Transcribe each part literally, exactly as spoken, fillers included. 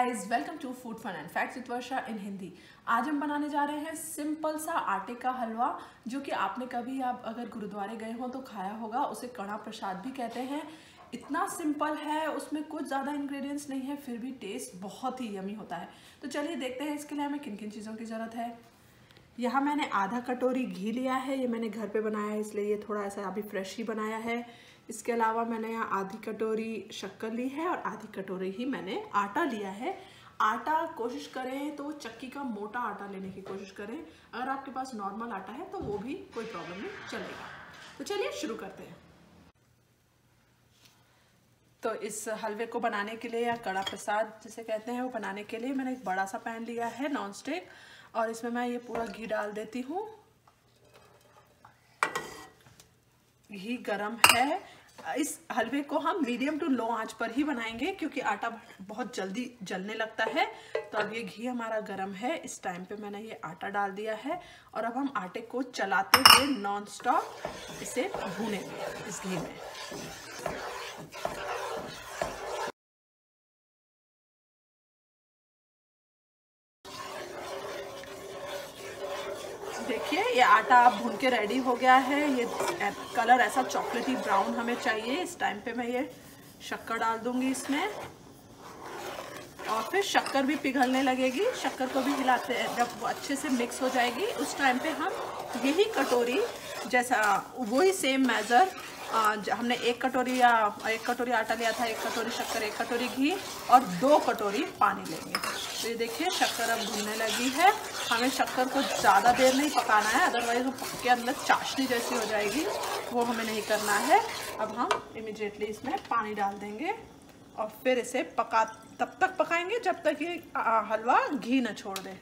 Guys, welcome to food fun and facts with Varsha in Hindi. आज हम बनाने जा रहे हैं सिंपल सा आटे का हलवा, जो कि आपने कभी आप अगर गुरुद्वारे गए हो तो खाया होगा। उसे कड़ा प्रसाद भी कहते हैं। इतना सिंपल है, उसमें कुछ ज़्यादा इंग्रेडिएंट्स नहीं है, फिर भी टेस्ट बहुत ही यमी होता है। तो चलिए देखते हैं इसके लिए हमें किन किन चीज़ों की ज़रूरत है। यहाँ मैंने आधा कटोरी घी लिया है। ये मैंने घर पे बनाया है, इसलिए ये थोड़ा ऐसा अभी फ्रेश ही बनाया है। इसके अलावा मैंने यहाँ आधी कटोरी शक्कर ली है और आधी कटोरी ही मैंने आटा लिया है। आटा कोशिश करें तो चक्की का मोटा आटा लेने की कोशिश करें। अगर आपके पास नॉर्मल आटा है तो वो भी कोई प्रॉब्लम नहीं, चलेगा। तो चलिए शुरू करते हैं। तो इस हलवे को बनाने के लिए, या कड़ा प्रसाद जिसे कहते हैं, वो बनाने के लिए मैंने एक बड़ा सा पैन लिया है नॉन स्टिक, और इसमें मैं ये पूरा घी डाल देती हूँ। घी गरम है। इस हलवे को हम मीडियम टू लो आंच पर ही बनाएंगे, क्योंकि आटा बहुत जल्दी जलने लगता है। तो अब ये घी हमारा गरम है। इस टाइम पे मैंने ये आटा डाल दिया है, और अब हम आटे को चलाते हुए नॉन स्टॉप इसे भूनेंगे इस घी में। देखिए, ये आटा अब भून के रेडी हो गया है। ये कलर ऐसा चॉकलेटी ब्राउन हमें चाहिए। इस टाइम पे मैं ये शक्कर डाल दूंगी इसमें, और फिर शक्कर भी पिघलने लगेगी। शक्कर को भी हिलाते हैं। जब वो अच्छे से मिक्स हो जाएगी, उस टाइम पे हम यही कटोरी जैसा, वही सेम मेजर, हमने एक कटोरी या एक कटोरी आटा लिया था, एक कटोरी शक्कर, एक कटोरी घी और दो कटोरी पानी लेंगे। तो ये देखिए, शक्कर अब भूनने लगी है। हमें शक्कर को ज़्यादा देर नहीं पकाना है, अदरवाइज वो पक के अंदर चाशनी जैसी हो जाएगी, वो हमें नहीं करना है। अब हम इमिडिएटली इसमें पानी डाल देंगे, और फिर इसे पका तब तक पकाएंगे जब तक ये हलवा घी न छोड़ दे।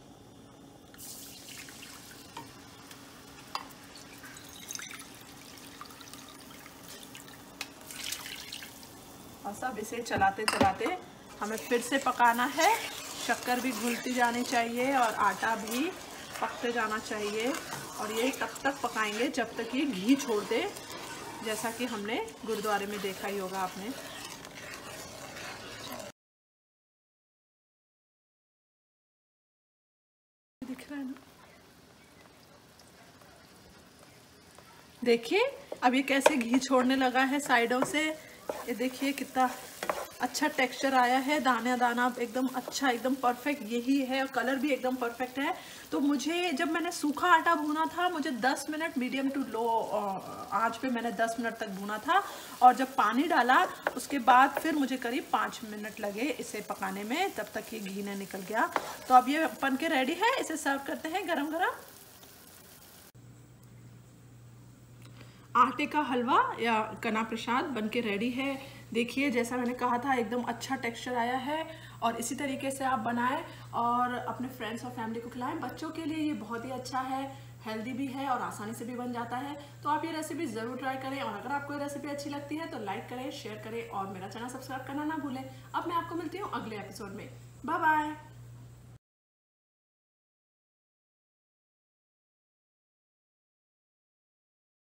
और सब इसे चलाते चलाते हमें फिर से पकाना है। शक्कर भी घुलती जानी चाहिए और आटा भी पकते जाना चाहिए, और ये तब तक पकाएंगे जब तक ये घी छोड़ दे, जैसा कि हमने गुरुद्वारे में देखा ही होगा आपने। दिख रहा है ना? देखिए अब ये कैसे घी छोड़ने लगा है साइडों से। ये देखिए कितना अच्छा टेक्सचर आया है, दाना दाना एकदम अच्छा, एकदम परफेक्ट यही है, और कलर भी एकदम परफेक्ट है। तो मुझे, जब मैंने सूखा आटा भूना था, मुझे दस मिनट मीडियम टू लो आंच पे मैंने दस मिनट तक भूना था, और जब पानी डाला उसके बाद फिर मुझे करीब पाँच मिनट लगे इसे पकाने में, तब तक ये घी ने निकल गया। तो अब ये बन के रेडी है। इसे सर्व करते हैं गरम गरम। आटे का हलवा या कड़ा प्रसाद बनके रेडी है। देखिए, जैसा मैंने कहा था, एकदम अच्छा टेक्सचर आया है, और इसी तरीके से आप बनाएं और अपने फ्रेंड्स और फैमिली को खिलाएं। बच्चों के लिए ये बहुत ही अच्छा है, हेल्दी भी है और आसानी से भी बन जाता है। तो आप ये रेसिपी ज़रूर ट्राई करें, और अगर आपको ये रेसिपी अच्छी लगती है तो लाइक करें, शेयर करें, और मेरा चैनल सब्सक्राइब करना ना भूलें। अब मैं आपको मिलती हूँ अगले एपिसोड में। Bye bye.